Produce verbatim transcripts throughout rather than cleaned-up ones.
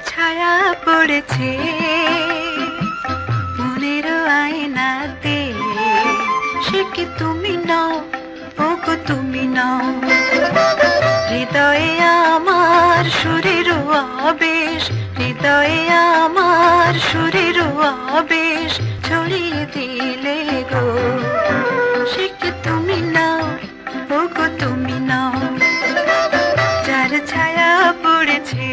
ছায়া পড়েছে মনের আয়নাতে, সে কি তুমি নও, ওগো তুমি নও। হৃদয়ে আমার সুরের আবেশ, হৃদয়ে আমার সুরের আবেশ ছড়িয়ে দিলে গো, সে কি তুমি নও, ওগো তুমি নও। যার ছায়া পড়েছে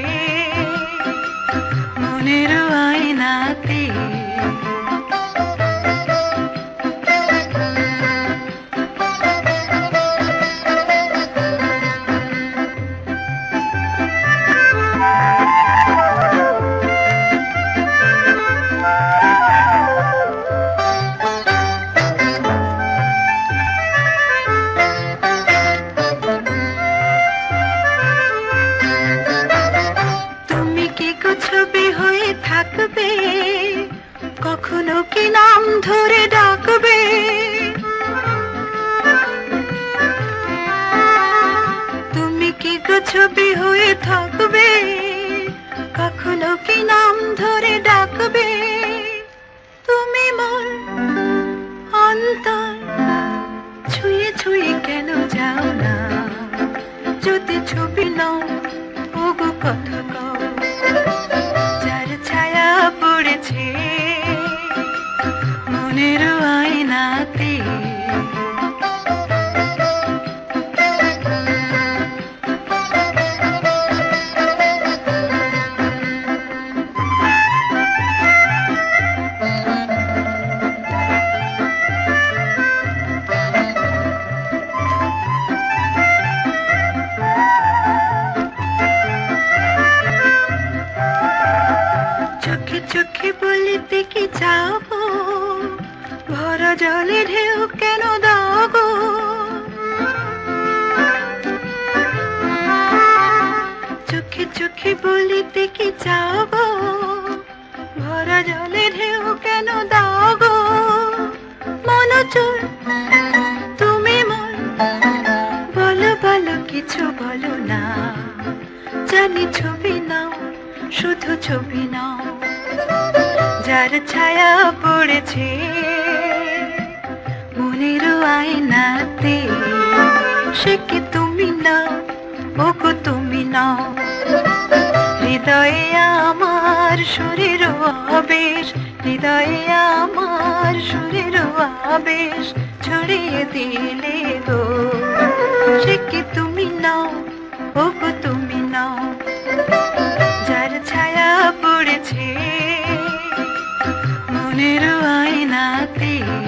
মনের আয়নাতে, ছবি হয়ে থাকবে, কখনো কি নাম ধরে ডাকবে। তুমি কি গো ছবি হয়ে থাকবে, কখনো কি নাম ধরে ডাকবে। তুমি মোর অন্তর ছুঁয়ে ছুঁয়ে কেন যাও না, যদি ছবি নাও ওগো কথা কও। যার ছায়া পড়েছে মনের আয়নাতে, চোখে চোখে বলিতে কি যাবো, ভরা জলে ঢেউ কেন দাও গো। চোখে চোখে বলিতে কি যাবো, ভরা জলে ঢেউ কেন দাও গো। মনোচোর তুমি মন, বলো বলো কিছু বলো না, জানি ছবি নাও শুধু ছবি নাও। যার ছায়া পড়েছে মনের আয়নাতে, সে কি তুমি নাও, ওগো তুমি নাও। হৃদয়ে আমার সুরের আবেশ, হৃদয়ে আমার সুরের আবেশ ছড়িয়ে দিলে গো, সে কি তুমি নাও, ওগো তুমি নাও। যার ছায়া পড়েছে মনের আয়নাতে।